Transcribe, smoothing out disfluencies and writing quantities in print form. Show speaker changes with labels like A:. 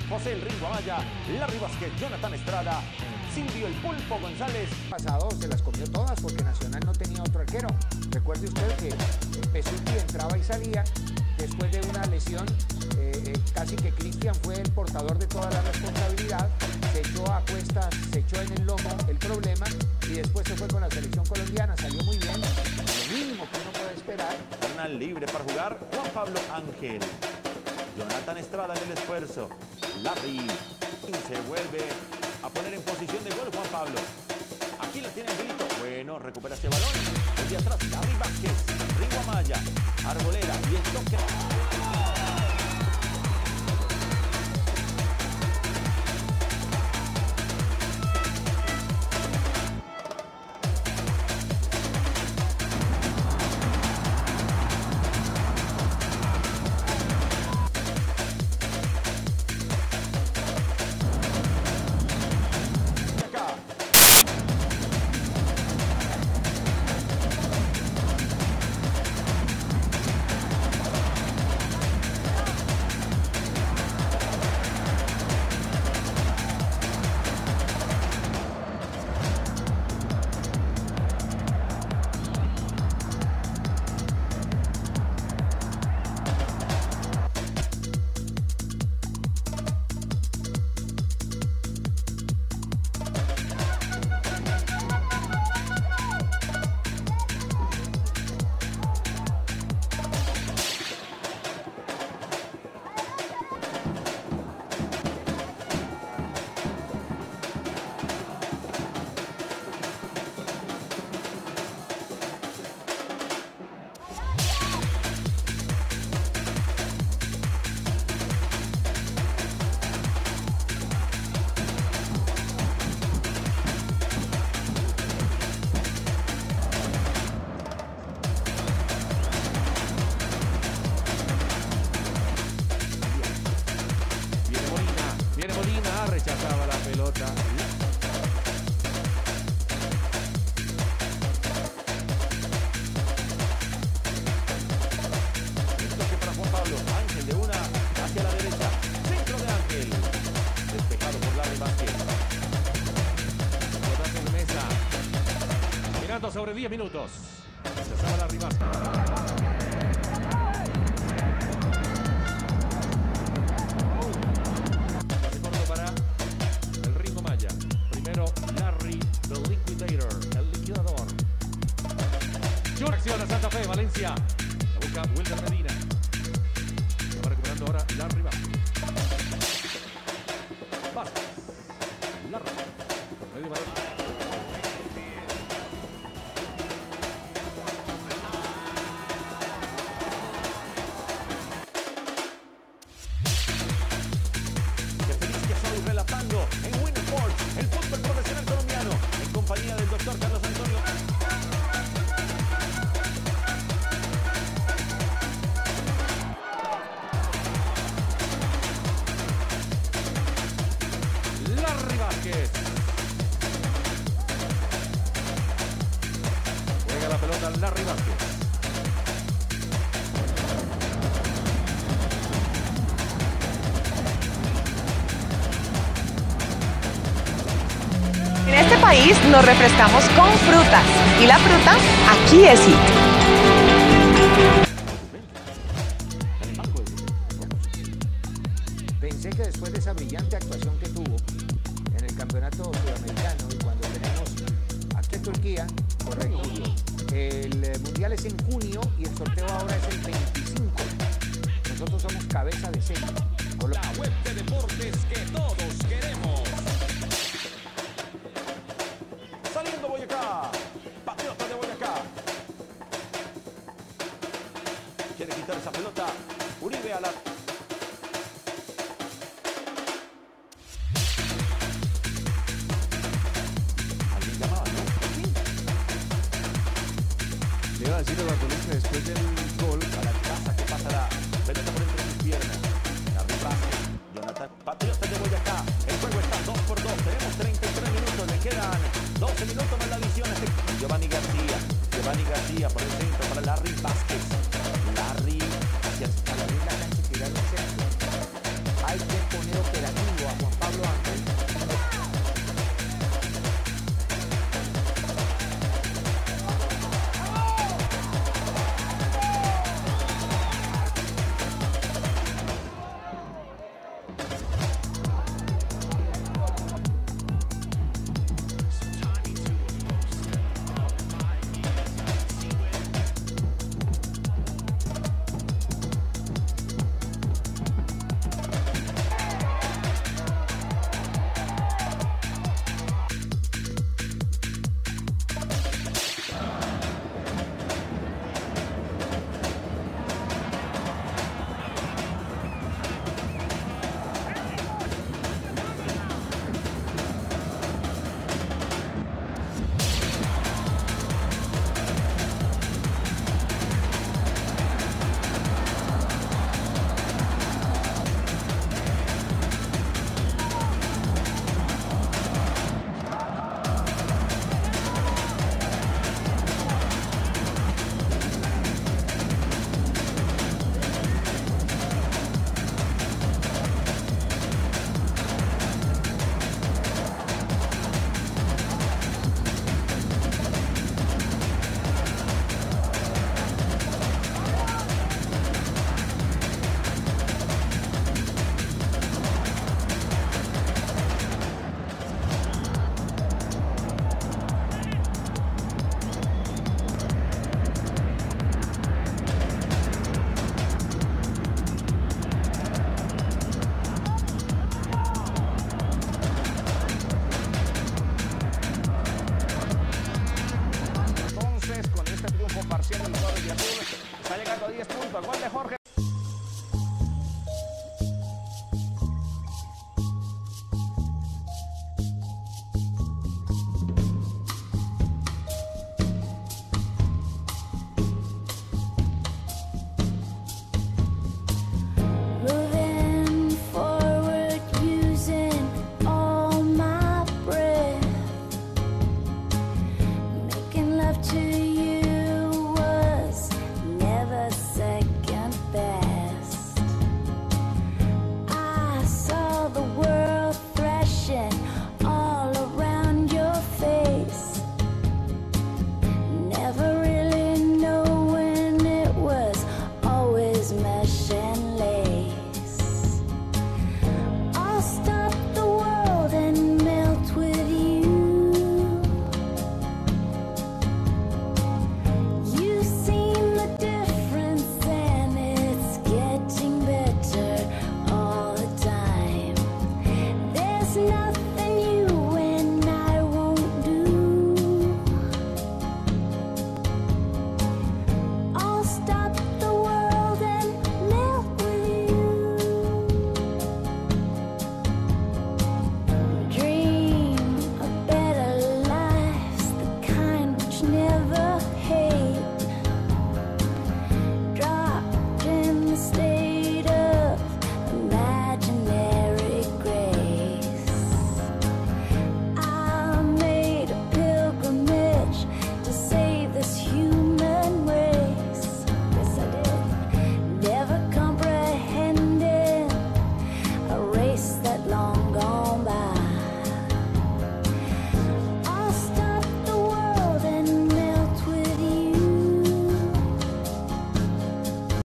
A: José El Ringo Amaya, Larry Vázquez, Jonathan Estrada, Silvio El Pulpo González.
B: Pasado se las comió todas porque Nacional no tenía otro arquero. Recuerde usted que Pesuti entraba y salía después de una lesión. Casi que Cristian fue el portador de toda la responsabilidad. Se echó a cuestas, se echó en el lomo el problema y después se fue con la selección colombiana. Salió muy bien, lo mínimo que uno puede esperar.
A: Canal libre para jugar Juan Pablo Ángel. Jonathan Estrada en el esfuerzo. Larry se vuelve a poner en posición de gol Juan Pablo. Aquí lo tiene Angelito. Bueno, recupera este balón. Desde atrás, Larry Vázquez, Ringo Amaya, Arboleda y el toque.
C: Rechazaba la pelota.
A: El toque para Juan Pablo. Ángel de una hacia la derecha. Centro de Ángel. Despejado por Larry Vázquez.
C: Pelotazo en mesa. Mirando sobre 10 minutos. Rechazaba Larry Vázquez. Acciona Santa Fe, Valencia. La busca Wilder Medina. Se va recuperando ahora Larry Vázquez. Vázquez. Larry. Por medio balón.
A: Qué feliz que soy relatando en Win Sports, el fútbol profesional colombiano, en compañía del doctor Carlos Antonio.
C: Larry Vázquez. Juega la pelota Larry Vázquez.
D: En este país nos refrescamos con frutas y la fruta aquí es It.
B: Pensé que después de esa brillante actuación que tuvo en el campeonato sudamericano y cuando tenemos aquí en Turquía, correcto, el mundial es en junio y el sorteo ahora es el 25. Nosotros somos cabeza de serie.
A: La web de deportes que todos queremos. Saliendo Boyacá. Patriota de Boyacá. Quiere quitar esa pelota. Uribe a la... Alguien llamaba, ¿no?
C: Le iba a decir a Bartolomé después del gol.
A: A la casa que pasa la pelota por entre sus piernas. Larry Vázquez. Jonathan. Patriota de Boyacá. El juego está 2 por 2. Tenemos 33 minutos. Le quedan 12 minutos más la adición. Giovanni García por el centro para Larry Vázquez. Larry hacia
B: A la misma cancha que da el centro. Hay que poner operativa
A: 10 puntos. Gol de Jorge